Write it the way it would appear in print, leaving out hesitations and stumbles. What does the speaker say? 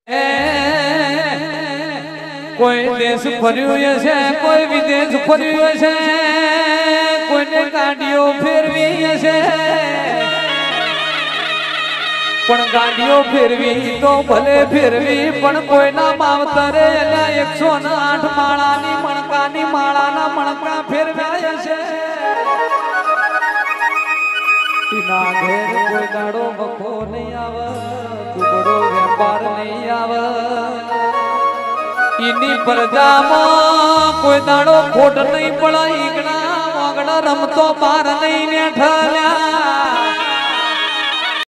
કોઈ દેશ ફર્યું છે, કોઈ વિદેશ ફર્યું છે, કોઈને ગાડીઓ ફેરવી છે, પણ ગાડીઓ ફેરવી તો ભલે ફેરવી, પણ કોઈના માવતરે 108 માળાની મણકાની માળાના મણકા ફેરવ્યા છે. એના ઘેર કોઈ દાડો વખો નહીં આવે, ટુકડો વેપાર નહીં આવે. એની પ્રજામાં કોઈ દાડો ખોટ નહીં પડે. ઈગણા વાગડા રમતો બાર નહીં ને ઠલ્યા.